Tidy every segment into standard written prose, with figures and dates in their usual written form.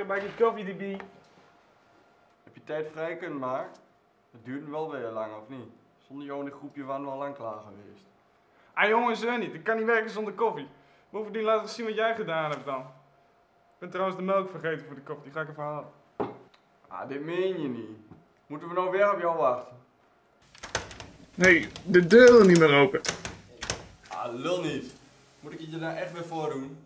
bakje koffie erbij. Heb je tijd vrij kunnen maken? Het duurt wel weer lang, of niet? Zonder jou in een groepje waren we al lang klaar geweest. Ah jongens, niet. Ik kan niet werken zonder koffie. Bovendien laat eens zien wat jij gedaan hebt dan. Ik ben trouwens de melk vergeten voor de koffie, die ga ik even halen. Ah, dit meen je niet. Moeten we nou weer op jou wachten? Nee, de deur wil niet meer open. Ah, lul niet. Moet ik het je daar echt weer voor doen?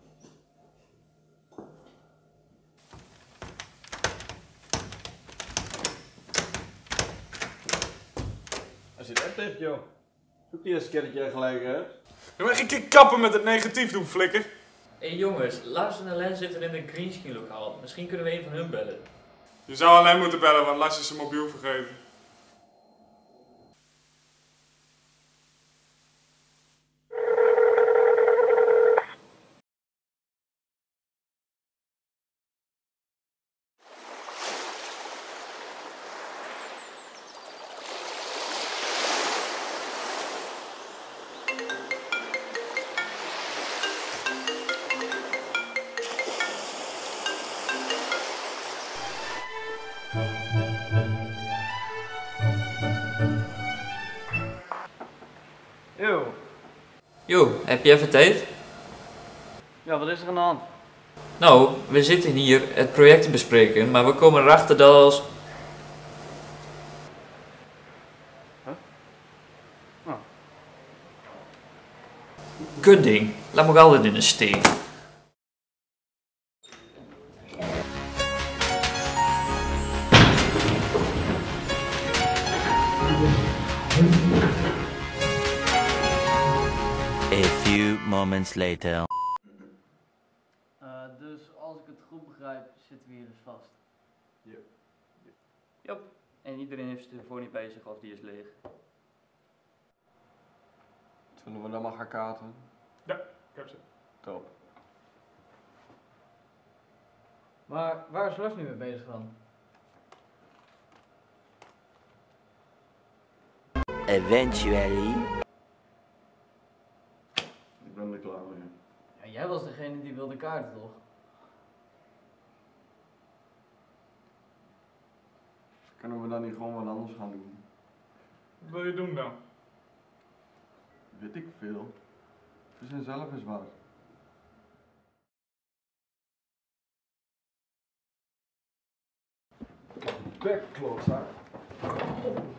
Als je het echt hebt, joh. Zoek die eens een keer dat je gelijk hebt. Je mag een keer kappen met het negatief doen, flikker. Hé jongens, Lars en Len zitten in een greenscreen lokaal. Misschien kunnen we een van hun bellen. Je zou alleen moeten bellen, want Lars is zijn mobiel vergeten. Yo. Yo, heb je even tijd? Ja, wat is er aan de hand? Nou, we zitten hier het project te bespreken, maar we komen erachter dat als... Oh. Kutding, laat me ook altijd in de steek. A few moments later. Dus als ik het goed begrijp, zitten we hier dus vast. Ja. Jop. En iedereen heeft zijn telefoon niet bij zich of die is leeg. Zullen we dan maar gaan kaarten? Ja, ik heb ze. Top. Maar waar is Lars nu mee bezig dan? Eventually. Ik ben er klaar mee. Ja, jij was degene die wilde kaarten, toch? Kunnen we dan niet gewoon wat anders gaan doen? Wat wil je doen dan? Weet ik veel. Verzin zelf eens wat. Bek, klootzak.